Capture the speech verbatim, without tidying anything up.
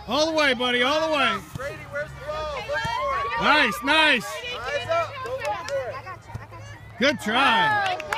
All the way, buddy, all the way. Brady, where's the ball? Look for it. Nice, nice. Eyes up. Go look for it. Good try.